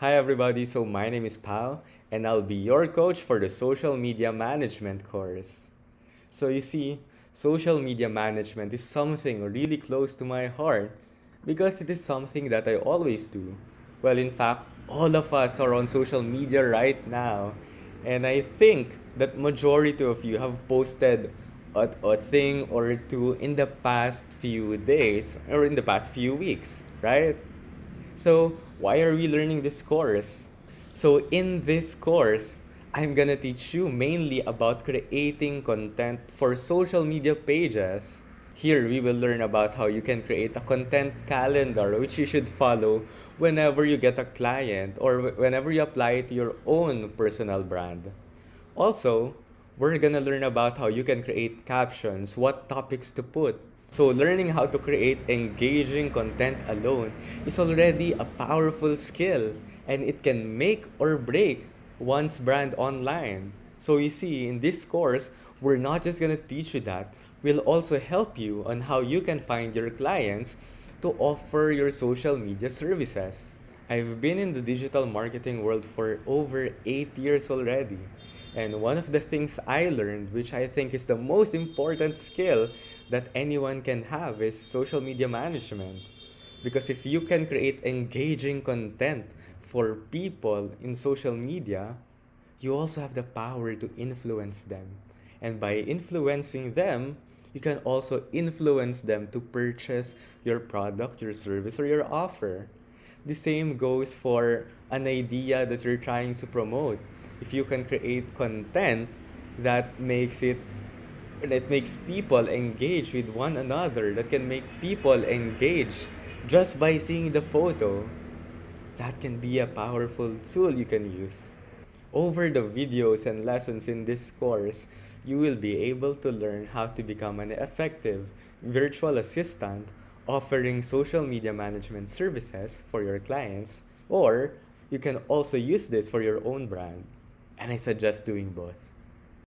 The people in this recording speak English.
Hi everybody, so my name is Pao and I'll be your coach for the social media management course. So you see, social media management is something really close to my heart because it is something that I always do. Well, in fact, all of us are on social media right now, and I think that majority of you have posted a thing or two in the past few days or in the past few weeks, right? So, why are we learning this course? So, in this course, I'm gonna teach you mainly about creating content for social media pages. Here, we will learn about how you can create a content calendar which you should follow whenever you get a client or whenever you apply it to your own personal brand. Also, we're gonna learn about how you can create captions, what topics to put. So, learning how to create engaging content alone is already a powerful skill and it can make or break one's brand online. So, you see, in this course, we're not just gonna teach you that, we'll also help you on how you can find your clients to offer your social media services. I've been in the digital marketing world for over 8 years already. And one of the things I learned, which I think is the most important skill that anyone can have, is social media management. Because if you can create engaging content for people in social media, you also have the power to influence them. And by influencing them, you can also influence them to purchase your product, your service, or your offer. The same goes for an idea that you're trying to promote. If you can create content that makes people engage with one another, that can make people engage just by seeing the photo, that can be a powerful tool you can use. Over the videos and lessons in this course, you will be able to learn how to become an effective virtual assistant offering social media management services for your clients, or you can also use this for your own brand. And I suggest doing both.